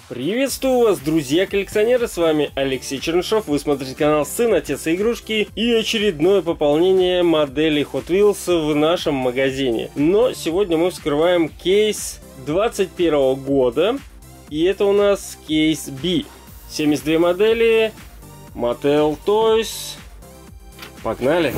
Приветствую вас, друзья-коллекционеры, с вами Алексей Чернышов, вы смотрите канал Сын, Отец и Игрушки и очередное пополнение моделей Hot Wheels в нашем магазине. Но сегодня мы вскрываем кейс 21 года, и это у нас кейс B. 72 модели, Mattel Toys. Погнали!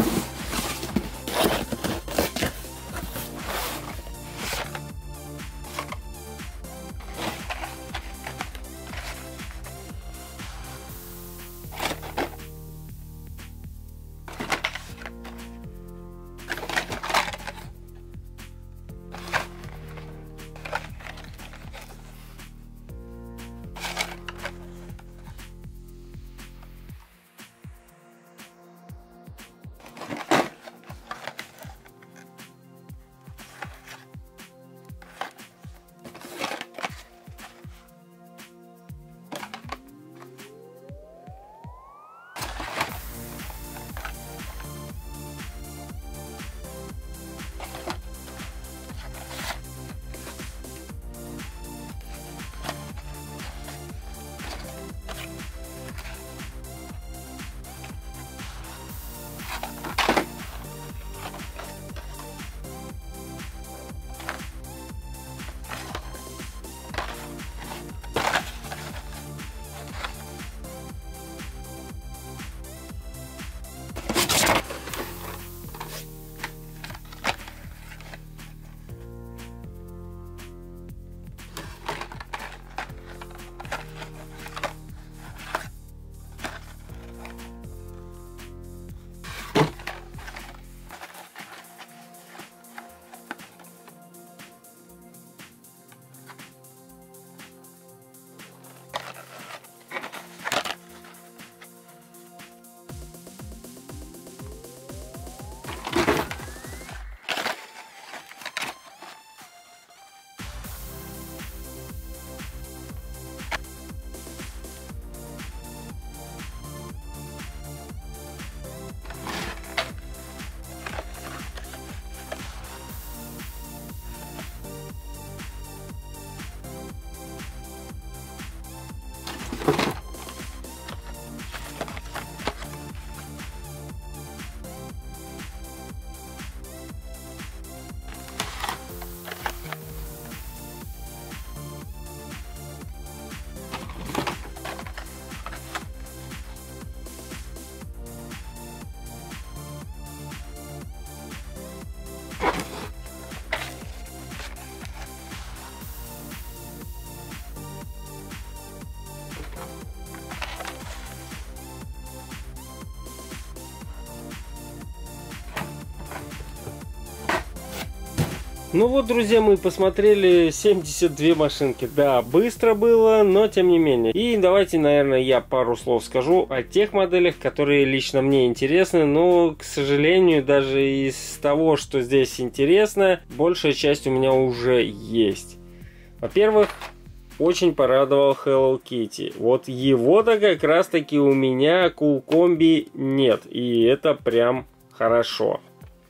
Ну вот, друзья, мы посмотрели 72 машинки. Да, быстро было, но тем не менее. И давайте, наверное, я пару слов скажу о тех моделях, которые лично мне интересны. Но, к сожалению, даже из того, что здесь интересно, большая часть у меня уже есть. Во-первых, очень порадовал Hello Kitty. Вот его-то как раз-таки у меня Cool Combi нет. И это прям хорошо.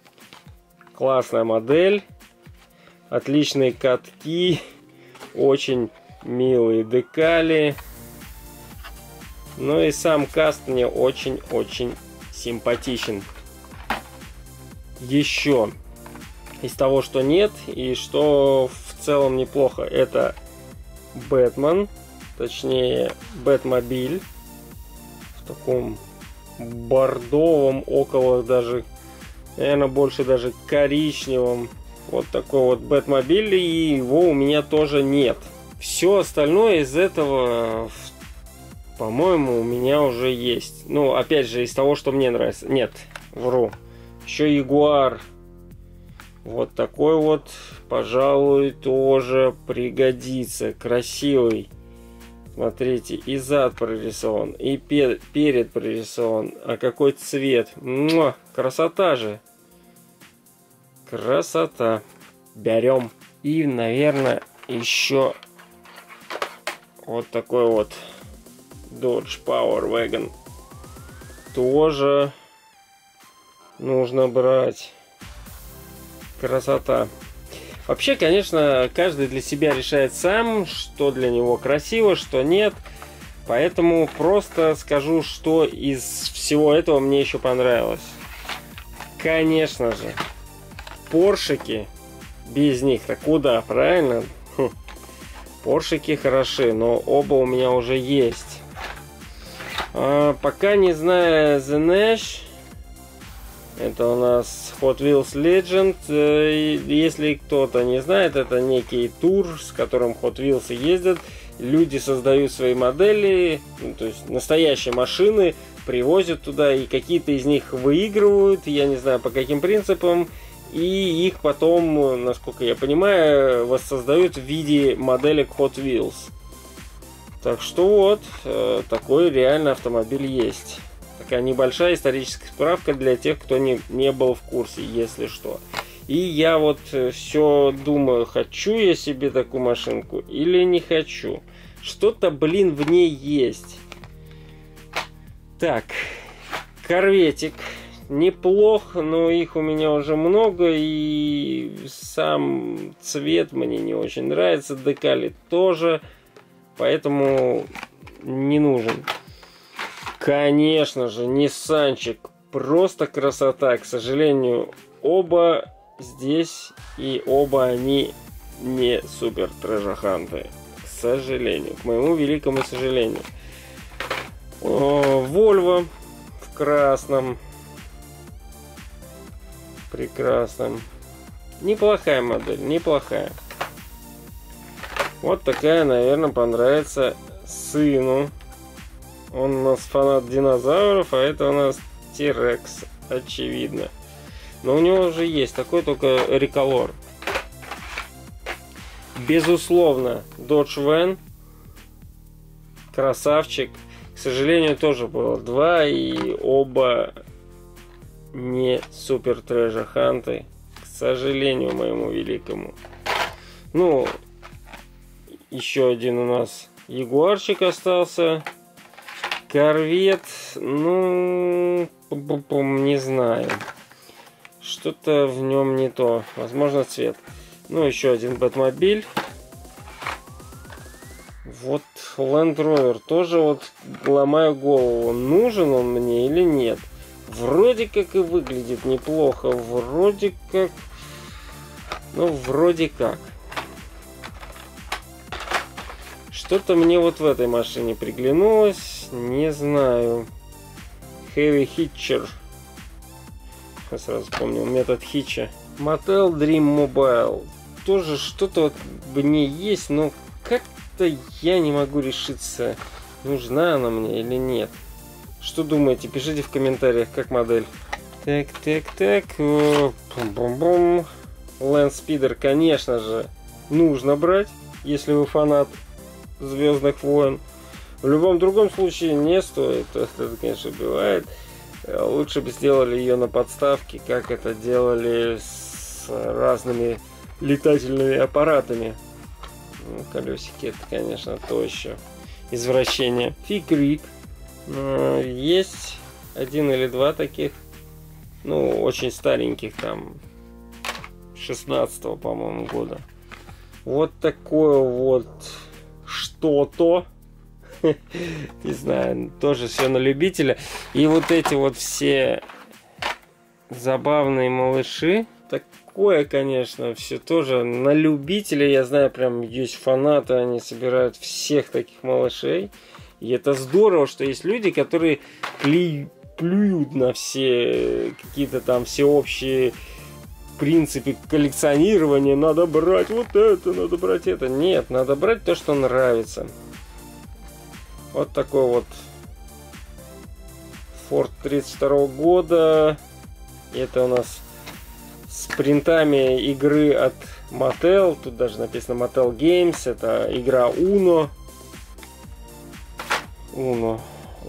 Классная модель. Отличные катки, очень милые декали. Ну и сам каст мне очень-очень симпатичен. Еще из того, что нет и что в целом неплохо, это Бэтмен, точнее Бэтмобиль в таком бордовом, около даже, наверное, больше даже коричневом. Вот такой вот Бэтмобиль, и его у меня тоже нет. Все остальное из этого, по-моему, у меня уже есть. Ну, опять же, из того, что мне нравится. Нет, вру. Еще Ягуар. Вот такой вот, пожалуй, тоже пригодится. Красивый. Смотрите, и зад прорисован, и перед прорисован. А какой цвет. Муа, красота же. Красота. Берем. И, наверное, еще вот такой вот Dodge Power Wagon. Тоже нужно брать. Красота. Вообще, конечно, каждый для себя решает сам, что для него красиво, что нет. Поэтому просто скажу, что из всего этого мне еще понравилось. Конечно же, поршики, без них-то куда, правильно? Поршики хороши, но оба у меня уже есть. Пока не знаю The Nash. Это у нас Hot Wheels Legend. Если кто-то не знает, это некий тур, с которым Hot Wheels ездят. Люди создают свои модели, то есть настоящие машины, привозят туда, и какие-то из них выигрывают, я не знаю по каким принципам, и их потом, насколько я понимаю, воссоздают в виде моделек Hot Wheels. Так что вот, такой реально автомобиль есть. Такая небольшая историческая справка для тех, кто не был в курсе, если что. И я вот все думаю, хочу я себе такую машинку или не хочу. Что-то, блин, в ней есть. Так, корветик. Неплох, но их у меня уже много. И сам цвет мне не очень нравится. Декали тоже. Поэтому не нужен. Конечно же, Ниссанчик. Просто красота. К сожалению, оба здесь и оба они не супер трэжаханты. К сожалению. К моему великому сожалению. Volvo в красном. Прекрасном. Неплохая модель, неплохая. Вот такая, наверное, понравится сыну. Он у нас фанат динозавров, а это у нас T-Rex, очевидно. Но у него уже есть такой, только Recolor. Безусловно, Dodge Van. Красавчик. К сожалению, тоже было два, и оба не супер трэжа-ханты. К сожалению, моему великому. Ну, еще один у нас Ягуарчик остался. Корвет, ну, не знаю. Что-то в нем не то. Возможно, цвет. Ну, еще один Бэтмобиль. Вот Land Rover. Тоже вот ломаю голову, нужен он мне или нет. Вроде как и выглядит неплохо. Вроде как... Ну, вроде как. Что-то мне вот в этой машине приглянулось. Не знаю. Heavy Hitcher. Я сразу помню метод хитча. Mattel Dream Mobile. Тоже что-то вот в ней есть, но как-то я не могу решиться, нужна она мне или нет. Что думаете? Пишите в комментариях, как модель. Так. Бум-бум-бум. Landspeeder, конечно же, нужно брать, если вы фанат Звездных войн. В любом другом случае не стоит. Это, конечно, убивает. Лучше бы сделали ее на подставке, как это делали с разными летательными аппаратами. Ну, колесики, это, конечно, то еще извращение. Фикрик. Есть один или два таких. Ну, очень стареньких, там 16-го, по-моему, года. Вот такое вот что-то. Не знаю, тоже все на любителя. И вот эти вот все забавные малыши. Такое, конечно, все тоже на любителя. Я знаю, прям есть фанаты, они собирают всех таких малышей. И это здорово, что есть люди, которые плюют на все какие-то там всеобщие принципы коллекционирования. Надо брать вот это, надо брать это. Нет, надо брать то, что нравится. Вот такой вот Ford 32 года. Это у нас с принтами игры от Mattel. Тут даже написано Mattel Games. Это игра Uno. Uno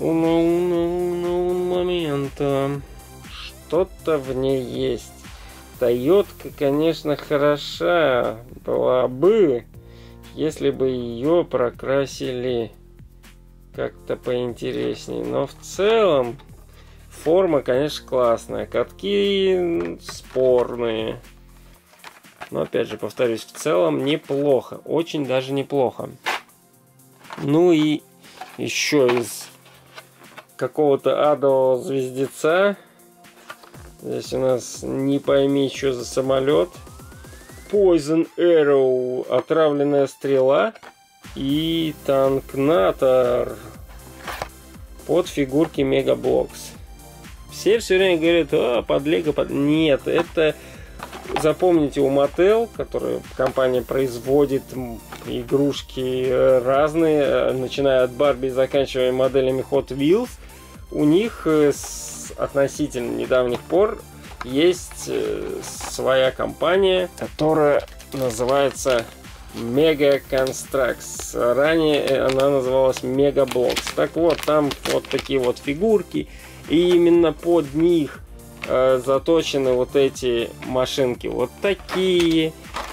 момента. Что-то в ней есть. Тойотка, конечно, хороша была бы, если бы ее прокрасили как-то поинтереснее. Но в целом форма, конечно, классная. Катки спорные. Но опять же, повторюсь, в целом неплохо. Очень даже неплохо. Ну и еще из какого-то адового звездеца. Здесь у нас не пойми, что за самолет. Poison Arrow, отравленная стрела. И танкнатор под фигурки Мегаблокс. Все время говорят, под Лего, Нет, это, запомните, у Mattel, которая компания производит игрушки разные, начиная от Барби и заканчивая моделями Hot Wheels, у них с относительно недавних пор есть своя компания, которая называется Mega Construx. Ранее она называлась Megablocks. Так вот, там вот такие вот фигурки, и именно под них заточены вот эти машинки. Вот такие,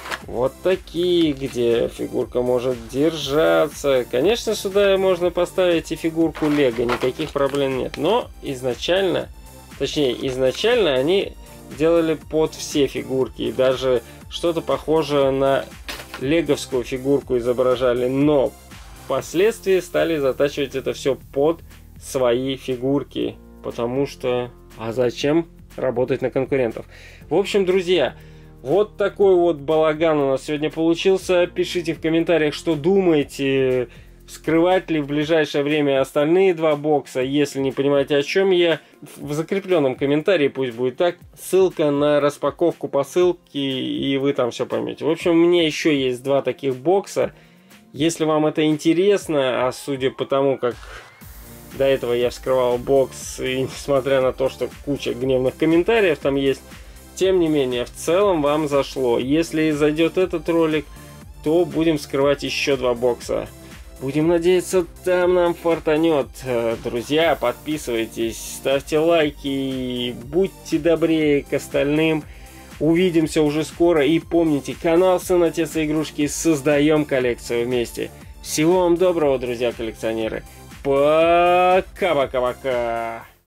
где фигурка может держаться. Конечно, сюда можно поставить и фигурку Лего, никаких проблем нет. Но изначально они делали под все фигурки. И даже что-то похожее на леговскую фигурку изображали. Но впоследствии стали затачивать это все под свои фигурки. Потому что... А зачем работать на конкурентов? В общем, друзья, вот такой вот балаган у нас сегодня получился. Пишите в комментариях, что думаете. Вскрывать ли в ближайшее время остальные два бокса. Если не понимаете, о чем я, в закрепленном комментарии, пусть будет так, ссылка на распаковку посылки, и вы там все поймете. В общем, у меня еще есть два таких бокса. Если вам это интересно, а судя по тому, как до этого я вскрывал бокс, и несмотря на то, что куча гневных комментариев там есть, тем не менее, в целом вам зашло. Если зайдет этот ролик, то будем вскрывать еще два бокса. Будем надеяться, там нам фартанет. Друзья, подписывайтесь, ставьте лайки, будьте добрее к остальным. Увидимся уже скоро. И помните, канал Сын, Отец и Игрушки, создаем коллекцию вместе. Всего вам доброго, друзья коллекционеры. Пока-пока-пока.